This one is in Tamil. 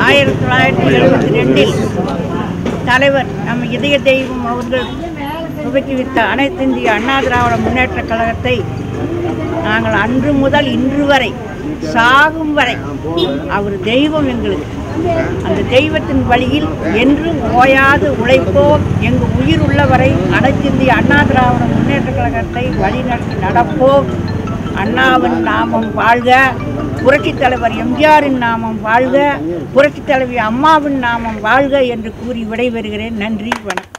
1972 தலைவர் நம் இதய தெய்வம் அவர்கள் துவக்கி வைத்த அனைத்து இந்திய அண்ணா திராவிட முன்னேற்ற கழகத்தை நாங்கள் அன்று முதல் இன்று வரை சாகும் வரை அவர் தெய்வம் எங்களுக்கு. அந்த தெய்வத்தின் வழியில் என்றும் ஓயாது உழைப்போம். எங்கள் உயிர் உள்ளவரை அனைத்து இந்திய அண்ணா திராவிட முன்னேற்ற கழகத்தை வழிநடத்தி நடப்போம். அண்ணாவின் நாமம் வாழ்க, புரட்சித் தலைவர் எம்ஜிஆரின் நாமம் வாழ்க, புரட்சித் தலைவி அம்மாவின் நாமம் வாழ்க என்று கூறி விடைபெறுகிறேன். நன்றி, வணக்கம்.